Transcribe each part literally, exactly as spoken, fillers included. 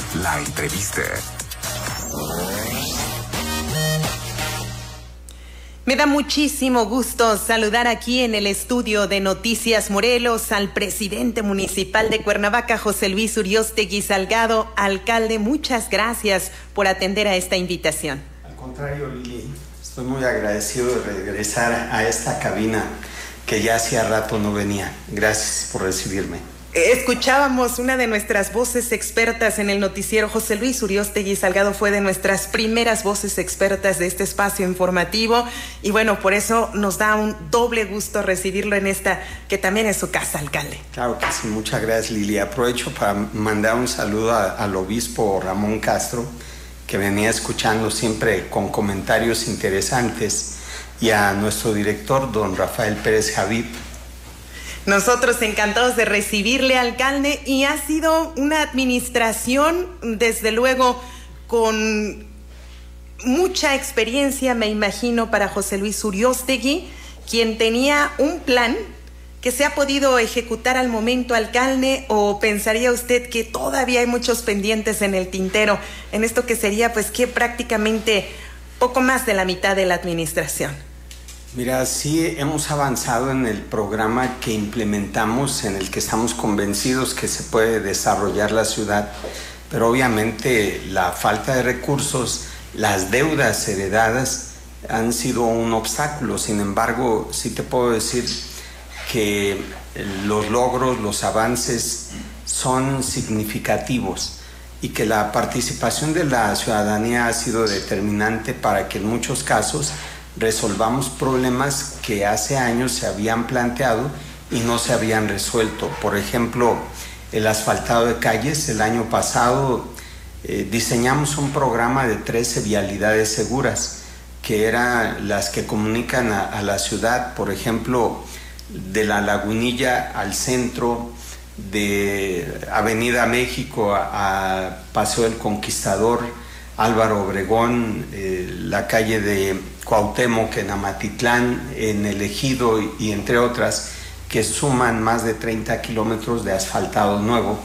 La entrevista. Me da muchísimo gusto saludar aquí en el estudio de Noticias Morelos al presidente municipal de Cuernavaca, José Luis Uriostegui Salgado. Alcalde, muchas gracias por atender a esta invitación. Al contrario, Lili, estoy muy agradecido de regresar a esta cabina que ya hacía rato no venía. Gracias por recibirme. Escuchábamos una de nuestras voces expertas en el noticiero. José Luis Uriostegui Salgado fue de nuestras primeras voces expertas de este espacio informativo y bueno, por eso nos da un doble gusto recibirlo en esta, que también es su casa, alcalde. Claro que sí, muchas gracias, Lili. Aprovecho para mandar un saludo a, al obispo Ramón Castro, que venía escuchando siempre con comentarios interesantes, y a nuestro director, don Rafael Pérez Javip. Nosotros encantados de recibirle, alcalde, y ha sido una administración, desde luego, con mucha experiencia, me imagino, para José Luis Uriostegui, quien tenía un plan que se ha podido ejecutar al momento, alcalde, o pensaría usted que todavía hay muchos pendientes en el tintero, en esto que sería, pues, que prácticamente poco más de la mitad de la administración. Mira, sí hemos avanzado en el programa que implementamos, en el que estamos convencidos que se puede desarrollar la ciudad, pero obviamente la falta de recursos, las deudas heredadas han sido un obstáculo. Sin embargo, sí te puedo decir que los logros, los avances son significativos y que la participación de la ciudadanía ha sido determinante para que en muchos casos resolvamos problemas que hace años se habían planteado y no se habían resuelto. Por ejemplo, el asfaltado de calles. El año pasado eh, diseñamos un programa de trece vialidades seguras, que eran las que comunican a, a la ciudad, por ejemplo, de la Lagunilla al centro, de Avenida México a, a Paseo del Conquistador, Álvaro Obregón, eh, la calle de Cuauhtémoc en Amatitlán, en El Ejido y, y entre otras, que suman más de treinta kilómetros de asfaltado nuevo,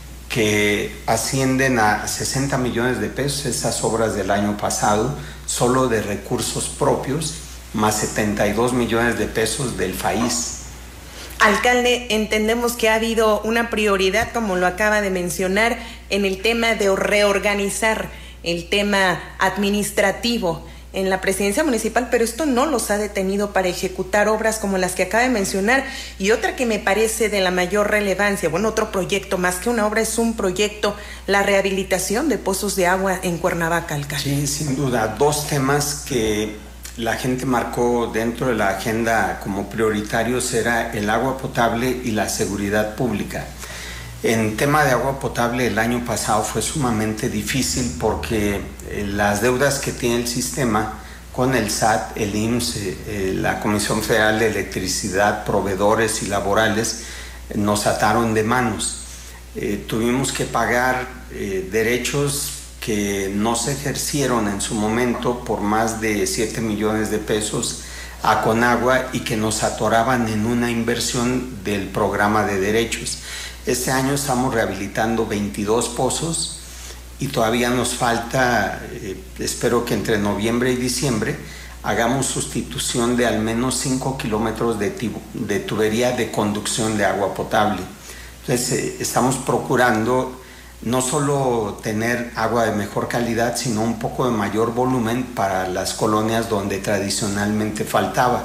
que ascienden a sesenta millones de pesos, esas obras del año pasado, solo de recursos propios, más setenta y dos millones de pesos del F A I S. Alcalde, entendemos que ha habido una prioridad, como lo acaba de mencionar, en el tema de reorganizar el tema administrativo en la presidencia municipal, pero esto no los ha detenido para ejecutar obras como las que acaba de mencionar. Y otra que me parece de la mayor relevancia, bueno, otro proyecto, más que una obra, es un proyecto, la rehabilitación de pozos de agua en Cuernavaca, alcalde. Sí, sin duda, dos temas que la gente marcó dentro de la agenda como prioritarios era el agua potable y la seguridad pública. En tema de agua potable, el año pasado fue sumamente difícil porque eh, las deudas que tiene el sistema con el S A T, el I M S S, eh, la Comisión Federal de Electricidad, proveedores y laborales, eh, nos ataron de manos. Eh, tuvimos que pagar eh, derechos que no se ejercieron en su momento por más de siete millones de pesos a Conagua y que nos atoraban en una inversión del programa de derechos. Este año estamos rehabilitando veintidós pozos y todavía nos falta, eh, espero que entre noviembre y diciembre, hagamos sustitución de al menos cinco kilómetros de, de tubería de conducción de agua potable. Entonces, eh, estamos procurando no solo tener agua de mejor calidad, sino un poco de mayor volumen para las colonias donde tradicionalmente faltaba.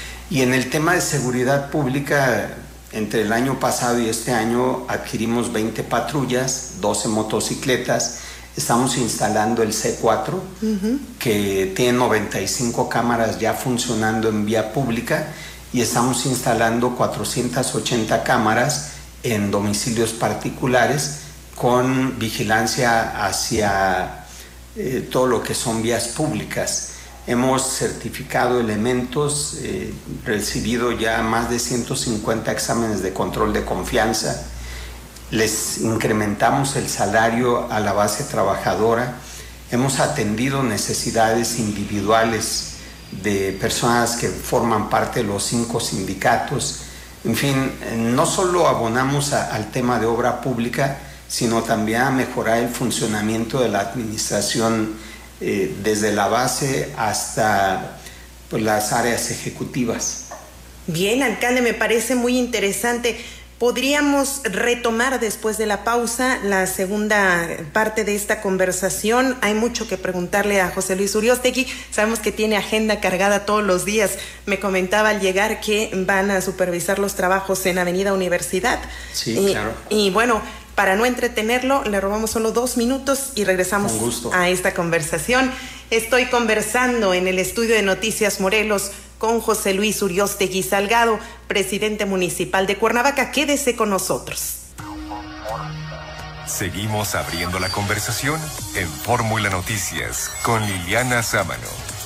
Y en el tema de seguridad pública, entre el año pasado y este año adquirimos veinte patrullas, doce motocicletas, estamos instalando el C cuatro, uh-huh. que tiene noventa y cinco cámaras ya funcionando en vía pública, y estamos instalando cuatrocientas ochenta cámaras en domicilios particulares con vigilancia hacia eh, todo lo que son vías públicas. Hemos certificado elementos, eh, recibido ya más de ciento cincuenta exámenes de control de confianza, les incrementamos el salario a la base trabajadora, hemos atendido necesidades individuales de personas que forman parte de los cinco sindicatos. En fin, no solo abonamos a, al tema de obra pública, sino también a mejorar el funcionamiento de la administración eh, desde la base hasta pues, las áreas ejecutivas. Bien, alcalde, me parece muy interesante. Podríamos retomar después de la pausa la segunda parte de esta conversación. Hay mucho que preguntarle a José Luis Uriostegui. Sabemos que tiene agenda cargada todos los días. Me comentaba al llegar que van a supervisar los trabajos en Avenida Universidad. Sí, y, claro. Y bueno, para no entretenerlo, le robamos solo dos minutos y regresamos a esta conversación. Estoy conversando en el estudio de Noticias Morelos con José Luis Uriostegui Salgado, presidente municipal de Cuernavaca. Quédese con nosotros. Seguimos abriendo la conversación en Fórmula Noticias con Liliana Sámano.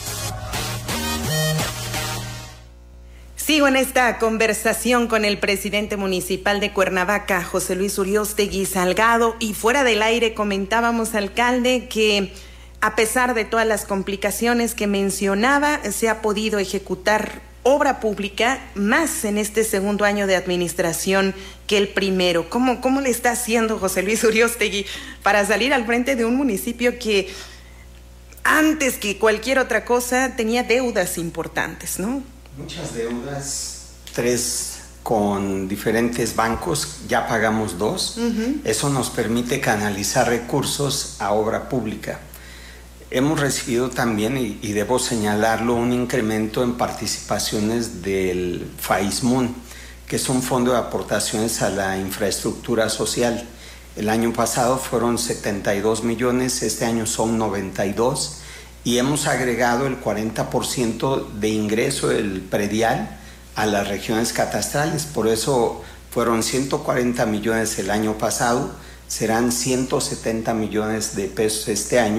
Sigo en esta conversación con el presidente municipal de Cuernavaca, José Luis Uriostegui Salgado, y fuera del aire comentábamos, alcalde, que a pesar de todas las complicaciones que mencionaba, se ha podido ejecutar obra pública más en este segundo año de administración que el primero. ¿Cómo, cómo le está haciendo José Luis Uriostegui para salir al frente de un municipio que antes que cualquier otra cosa tenía deudas importantes, ¿no? Muchas deudas, tres con diferentes bancos, ya pagamos dos. Uh-huh. Eso nos permite canalizar recursos a obra pública. Hemos recibido también, y, y debo señalarlo, un incremento en participaciones del FAISMUN, que es un fondo de aportaciones a la infraestructura social. El año pasado fueron setenta y dos millones, este año son noventa y dos, y hemos agregado el cuarenta por ciento de ingreso del predial a las regiones catastrales. Por eso fueron ciento cuarenta millones el año pasado, serán ciento setenta millones de pesos este año,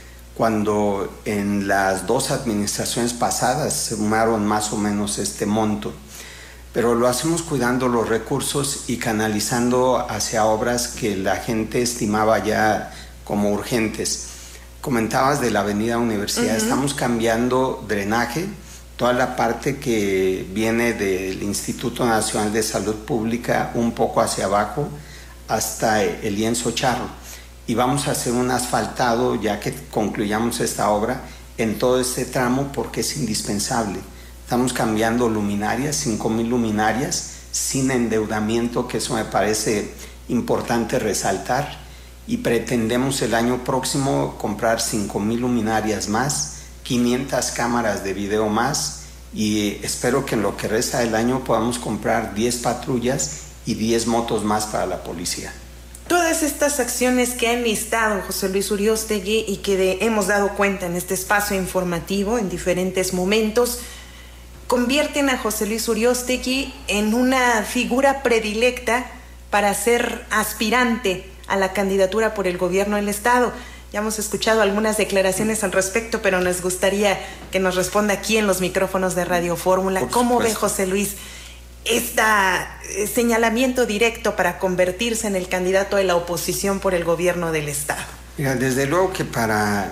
cuando en las dos administraciones pasadas se sumaron más o menos este monto. Pero lo hacemos cuidando los recursos y canalizando hacia obras que la gente estimaba ya como urgentes. Comentabas de la Avenida Universidad, uh-huh. Estamos cambiando drenaje, toda la parte que viene del Instituto Nacional de Salud Pública un poco hacia abajo hasta el Lienzo Charro. Y vamos a hacer un asfaltado ya que concluyamos esta obra en todo este tramo porque es indispensable. Estamos cambiando luminarias, cinco mil luminarias, sin endeudamiento, que eso me parece importante resaltar. Y pretendemos el año próximo comprar cinco mil luminarias más, quinientas cámaras de video más, y espero que en lo que resta del año podamos comprar diez patrullas y diez motos más para la policía. Todas estas acciones que ha enlistado José Luis Uriostegui y que de, hemos dado cuenta en este espacio informativo en diferentes momentos, convierten a José Luis Uriostegui en una figura predilecta para ser aspirante a la candidatura por el gobierno del Estado. Ya hemos escuchado algunas declaraciones al respecto, pero nos gustaría que nos responda aquí en los micrófonos de Radio Fórmula. ¿Cómo ve José Luis este señalamiento directo para convertirse en el candidato de la oposición por el gobierno del Estado? Mira, desde luego que para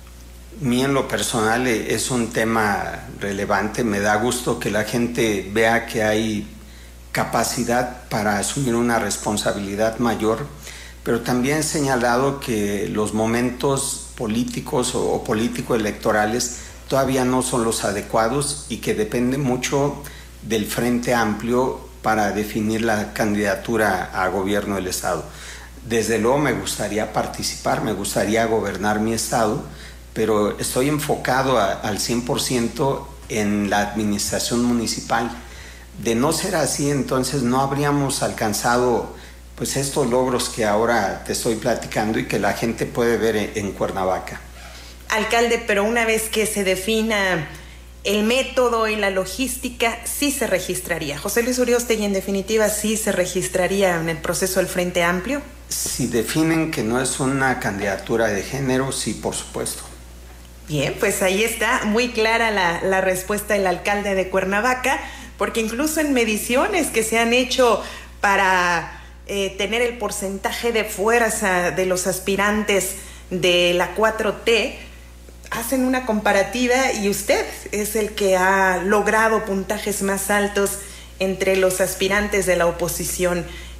mí en lo personal es un tema relevante. Me da gusto que la gente vea que hay capacidad para asumir una responsabilidad mayor, pero también he señalado que los momentos políticos o, o político-electorales todavía no son los adecuados y que depende mucho del Frente Amplio para definir la candidatura a gobierno del Estado. Desde luego me gustaría participar, me gustaría gobernar mi Estado, pero estoy enfocado a, al cien por ciento en la administración municipal. De no ser así, entonces no habríamos alcanzado pues estos logros que ahora te estoy platicando y que la gente puede ver en, en Cuernavaca. Alcalde, pero una vez que se defina el método y la logística, sí se registraría. José Luis Uriostegui, en definitiva, sí se registraría en el proceso del Frente Amplio. Si definen que no es una candidatura de género, sí, por supuesto. Bien, pues ahí está muy clara la, la respuesta del alcalde de Cuernavaca, porque incluso en mediciones que se han hecho para eh, tener el porcentaje de fuerza de los aspirantes de la cuatro T, hacen una comparativa y usted es el que ha logrado puntajes más altos entre los aspirantes de la oposición.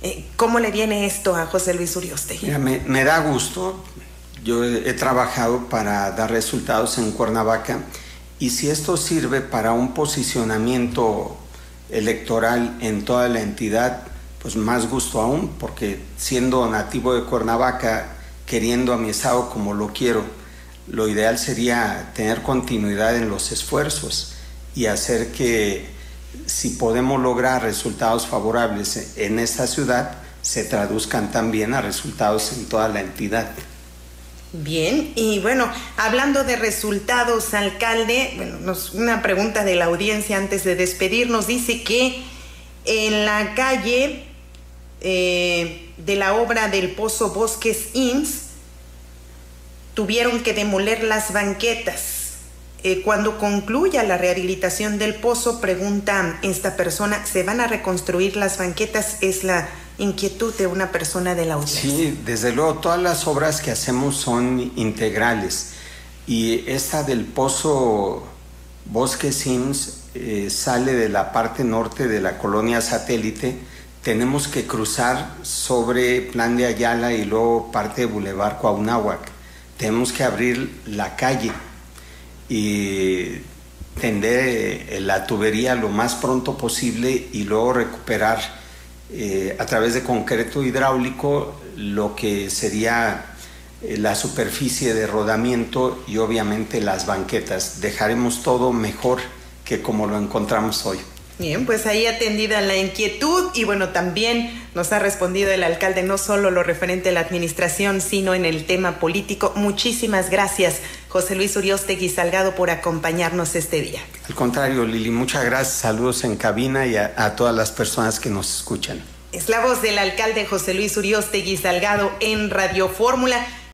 Eh, ¿Cómo le viene esto a José Luis Uriostegui? Mira, me, me da gusto. Yo he, he trabajado para dar resultados en Cuernavaca, y si esto sirve para un posicionamiento electoral en toda la entidad, pues más gusto aún, porque siendo nativo de Cuernavaca, queriendo a mi estado como lo quiero, lo ideal sería tener continuidad en los esfuerzos y hacer que, si podemos lograr resultados favorables en esta ciudad, se traduzcan también a resultados en toda la entidad. Bien, y bueno, hablando de resultados, alcalde, bueno, nos, una pregunta de la audiencia antes de despedirnos. Dice que en la calle eh, de la obra del Pozo Bosques Inns tuvieron que demoler las banquetas. Eh, cuando concluya la rehabilitación del pozo, pregunta esta persona, ¿se van a reconstruir las banquetas? Es la inquietud de una persona de la audiencia. Sí, desde luego, todas las obras que hacemos son integrales, y esta del Pozo Bosques Inns eh, sale de la parte norte de la colonia Satélite. Tenemos que cruzar sobre Plan de Ayala y luego parte de Boulevard Cuauhnáhuac. Tenemos que abrir la calle y tender eh, la tubería lo más pronto posible, y luego recuperar eh, a través de concreto hidráulico lo que sería eh, la superficie de rodamiento y obviamente las banquetas. Dejaremos todo mejor que como lo encontramos hoy. Bien, pues ahí atendida la inquietud, y bueno, también nos ha respondido el alcalde no solo lo referente a la administración, sino en el tema político. Muchísimas gracias, José Luis Uriostegui Salgado, por acompañarnos este día. Al contrario, Lili, muchas gracias. Saludos en cabina y a, a todas las personas que nos escuchan. Es la voz del alcalde José Luis Uriostegui Salgado en Radio Fórmula.